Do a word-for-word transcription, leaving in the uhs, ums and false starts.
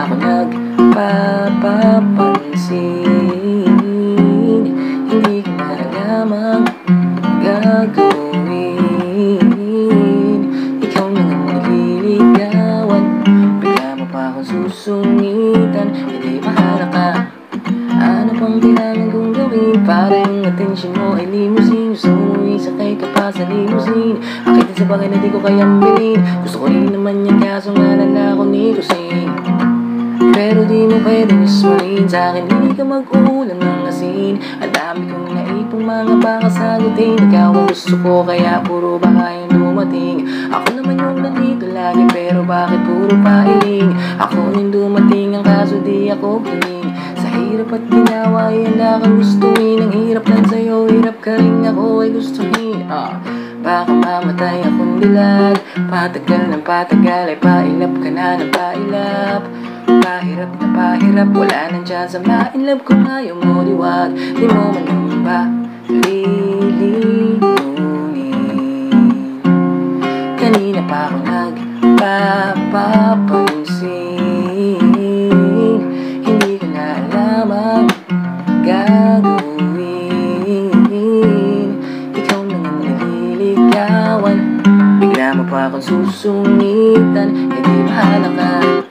pa ako nagpapapansin? Hindi ko nalalamang gagawin. Ikaw na nga nililigawan, bigla mo pa akong susungitan. Hindi bahala ka, ano pang kailangan kong gawin para yung atensyon mo ay limousine? Gusto mo isakay ka pa sa limousine, akitin sa bagay na di ko kayang bilhin. Gusto ko rin naman yan kaso nga nala ko ni Rosing. Pero di mo pwedeng ismahin sa'kin, hindi ka mag-uulam ng asin. Ang dami kong naipong mga baka sagutin, ikaw ang gusto ko kaya puro baka yung dumating. Ako naman yung nandito lagi pero bakit puro pailing? Ako yung dumating ang kaso di ako hiling. Sa hirap at ginawa yan na kang gustuin. Ang hirap lang sa'yo, hirap ka rin ako ay gustuhin. ah. Baka mamatay akong dilag, patagal ng patagal ay pailap ka na ng pailap. Pahirap na pahirap, wala nang chance ma-inlove kung ayaw mo liwag. Di mo man naman ba lilimunin? Kanina pa ako nagpapapansin, hindi ko na alam ang gagawin. Ikaw na nga nililigawan, bigla mo pa akong susungitan. Hindi bahala ka,